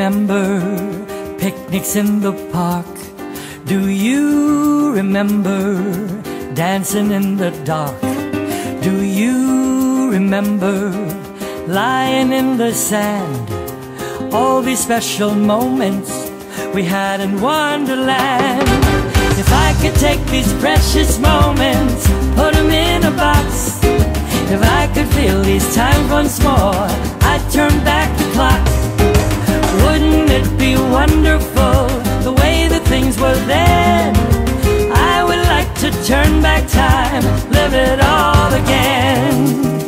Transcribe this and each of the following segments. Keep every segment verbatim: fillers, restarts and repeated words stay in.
remember picnics in the park? Do you remember dancing in the dark? Do you remember lying in the sand? All these special moments we had in Wonderland. If I could take these precious moments, put them in a box. If I could feel these times once more, I'd turn back the clock. Wouldn't it be wonderful, the way that things were then? I would like to turn back time, live it all again.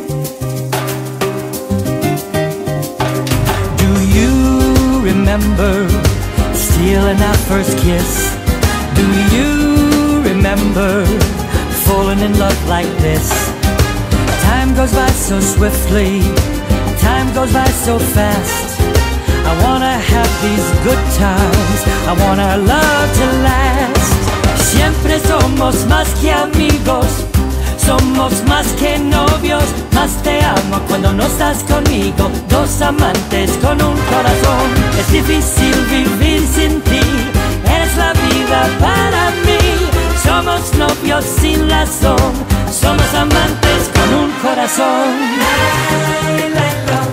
Do you remember stealing our first kiss? Do you remember falling in love like this? Time goes by so swiftly, time goes by so fast. I wanna have these good times, I want our love to last. Siempre somos más que amigos, somos más que novios. Más te amo cuando no estás conmigo, dos amantes con un corazón. Es difícil vivir sin ti, eres la vida para mí. Somos novios sin razón, somos amantes con un corazón. La, la, la.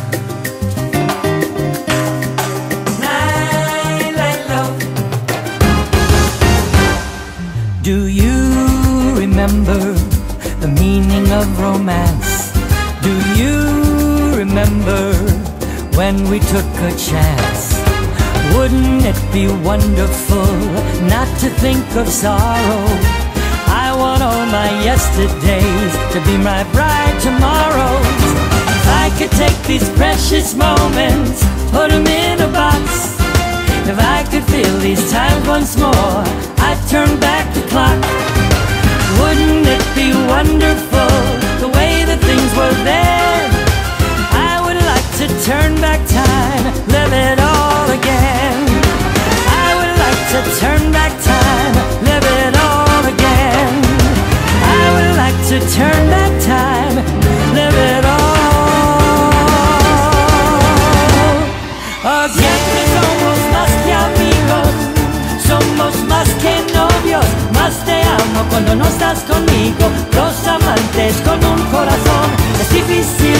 Do you remember the meaning of romance? Do you remember when we took a chance? Wouldn't it be wonderful not to think of sorrow? I want all my yesterdays to be my bride tomorrows. If I could take these precious moments, put them in a box. If I could feel these times once more, I'd turn back the clock. Wouldn't it be wonderful, the way that things were then? I would like to turn back time, live it all again. I would like to turn back time, live it all again. I would like to turn back time, live it all again. Somos más que amigos, somos más que novios. Más te amo cuando no estás conmigo, dos amantes con un corazón. Es difícil